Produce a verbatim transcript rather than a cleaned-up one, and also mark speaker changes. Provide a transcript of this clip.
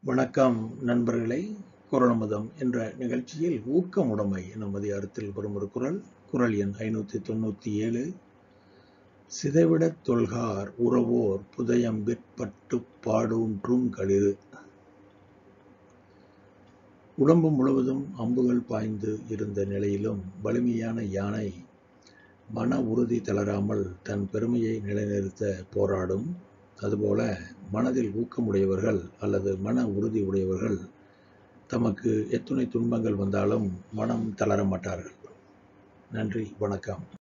Speaker 1: வணக்கம் நண்பர்களே. குறளமுதம் என்ற நிகழ்ச்சியில் ஊக்கமுடைமை எனும் அதிகாரத்தில் வரும் ஒரு குறள், குறள் எண் ஐநூற்றி தொண்ணூற்றி ஏழு. சிதைவிடத் தொல்கார் உறவோர் புதையம்பிற் பட்டுப் பாடூன்றும் களிறு. உடம்பு முழுவதும் அம்புகள் பாய்ந்து இருந்த நிலையிலும் வலிமையான யானை மன உறுதி தளராமல் தன் பெருமையை நிலைநிறுத்த போராடும். அதுபோல மனதில் ஊக்கமுடையவர்கள் அல்லது மன உறுதி உடையவர்கள் தமக்கு எத்துணை துன்பங்கள் வந்தாலும் மனம் தளர மாட்டார்கள். நன்றி, வணக்கம்.